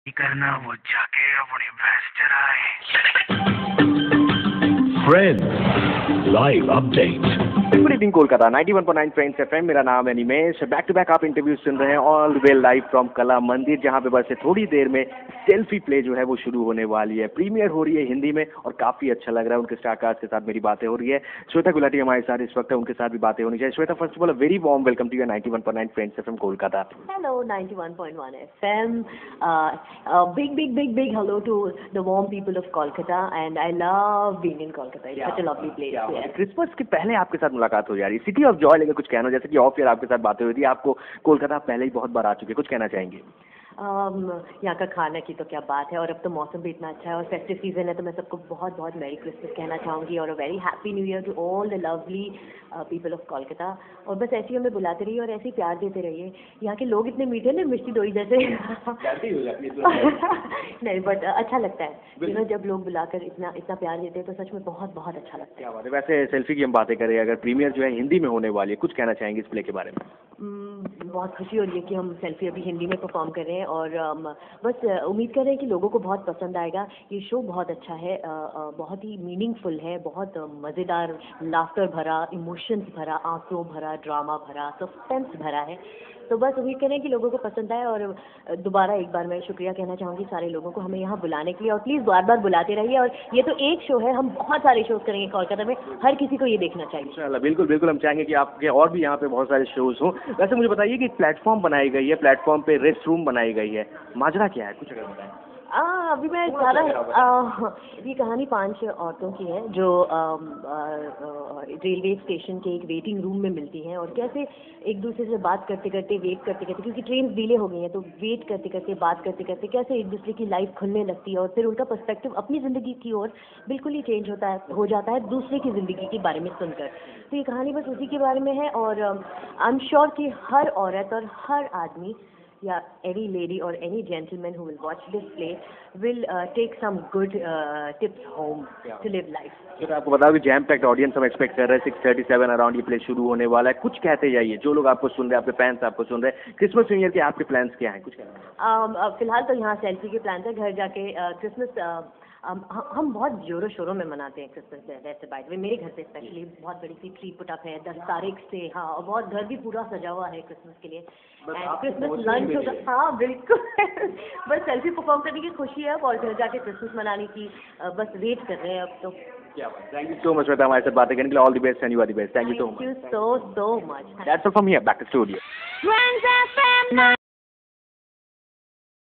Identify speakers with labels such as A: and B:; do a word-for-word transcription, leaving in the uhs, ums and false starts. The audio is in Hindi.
A: करना वो जाके अपनी भैंस चराए।
B: Friends, live update.
C: Good evening Kolkata ninety one point nine friends FM. मेरा नाम है निमेश। बैक टू बैक आप इंटरव्यू सुन रहे हैं all the way live from Kala Mandir, जहां पे बस से थोड़ी देर में सेल्फी प्ले जो है वो शुरू होने वाली है। प्रीमियर हो रही है हिंदी में और काफी अच्छा लग रहा है। उनके स्टारकास्ट के साथ मेरी बातें हो रही है। श्वेता गुलाटी हमारे साथ इस वक्त है, उनके साथ भी बातें होनी चाहिए। Shweta, first of all very warm welcome to your ninety one point nine friends FM Kolkata.
D: Hello, ninety-one point one F M. Uh, a big, big, big, big hello to the warm people of Kolkata, and I love being in Kolkata. It's such a lovely place. Yeah.
C: Christmas के पहले आपके साथ मुलाकात हो जा रही है, सिटी ऑफ जॉय लेकर कुछ कहना, जैसे कि ऑफ ईयर आपके साथ बातें हुई थी, आपको कोलकाता पहले ही बहुत बार आ चुके, कुछ कहना चाहेंगे?
D: um, यहाँ का खाना की तो क्या बात है, और अब तो मौसम भी इतना अच्छा है और फेस्टिव सीजन है, तो मैं सबको बहुत बहुत मैरी क्रिसमस कहना चाहूँगी और a very happy new year to all the lovely people of Kolkata. और बस ऐसे ही हमें बुलाते रहिए और ऐसे ही प्यार देते रहिए। यहाँ के लोग इतने मीठे ना, मिष्टी दोई जैसे नहीं, बट अच्छा लगता है यू नो, जब लोग बुलाकर इतना इतना प्यार देते हैं तो सच में बहुत बहुत अच्छा लगता है।
C: क्या बात है। वैसे सेल्फी की हम बातें करें, अगर प्रीमियर जो है हिंदी में होने वाली है, कुछ कहना चाहेंगे इस प्ले के बारे में?
D: बहुत खुशी हो रही है कि हम सेल्फी अभी हिंदी में परफॉर्म कर रहे हैं और um, बस उम्मीद कर रहे हैं कि लोगों को बहुत पसंद आएगा। ये शो बहुत अच्छा है, uh, uh, बहुत ही मीनिंगफुल है, बहुत uh, मज़ेदार, लाफ्टर भरा, इमोशंस भरा, आंसू भरा, ड्रामा भरा, सस्पेंस भरा है। तो बस उम्मीद करें कि लोगों को पसंद आए। और दोबारा एक बार मैं शुक्रिया कहना चाहूँगी सारे लोगों को हमें यहाँ बुलाने के लिए, और प्लीज़ बार बार बुलाते रहिए। और ये तो एक शो है, हम बहुत सारे शोज करेंगे कोलकाता में, हर किसी को ये देखना चाहिए।
C: इंशाल्लाह, बिल्कुल बिल्कुल, हम चाहेंगे कि आपके और भी यहाँ पे बहुत सारे शोज हों। वैसे मुझे बताइए कि प्लेटफॉर्म बनाई गई है, प्लेटफॉर्म पे रेस्ट रूम बनाई गई है, माजरा क्या है, कुछ अगर बताएं।
D: आ, अभी मैं ज़्यादा ये कहानी पांच औरतों की है जो रेलवे स्टेशन के एक वेटिंग रूम में मिलती हैं, और कैसे एक दूसरे से बात करते करते, वेट करते करते, क्योंकि ट्रेन डिले हो गई हैं, तो वेट करते करते, बात करते करते कैसे एक दूसरे की लाइफ खुलने लगती है, और फिर उनका पर्सपेक्टिव अपनी ज़िंदगी की ओर बिल्कुल ही चेंज होता है हो जाता है दूसरे की ज़िंदगी के बारे में सुनकर। तो ये कहानी बस उसी के बारे में है, और आई एम श्योर कि हर औरत और हर आदमी या any lady or any gentleman who will watch this play will uh, take some good uh, tips home yeah. to live life.
C: तो आपको बताओ कि जैम पैक्ड ऑडियंस हम एक्सपेक्ट कर रहे हैं, सिक्स थर्टी सेवन अराउंड ये प्ले शुरू होने वाला है। कुछ कहते जाइए, जो लोग आपको सुन रहे हैं, आपके फैंस आपको सुन रहे हैं, क्रिसमस न्यू ईयर के आपके प्लान्स क्या हैं, कुछ कहना?
D: um, फिलहाल तो यहाँ सेल्फी के प्लान है, घर जाके क्रिसमस Um, हम बहुत जोरों शोरों में मनाते हैं क्रिसमस। वैसे बाय द वे मेरे घर पे स्पेशली बहुत बड़ी सी ट्री पुट अप है दस तारीख से, हाँ, और बहुत घर भी पूरा सजा हुआ है क्रिसमस के लिए। एंड क्रिसमस लंच होगा, हाँ बिल्कुल बस सेल्फी परफॉर्म करने की खुशी है और घर जाके क्रिसमस मनाने की बस वेट कर रहे हैं अब तो।
C: Thank you so much Shweta हमारे साथ बातें करने के लिए। All the best and you are the best. Thank you so much.
D: Thank you so so much.
C: That's all from here, back to studio.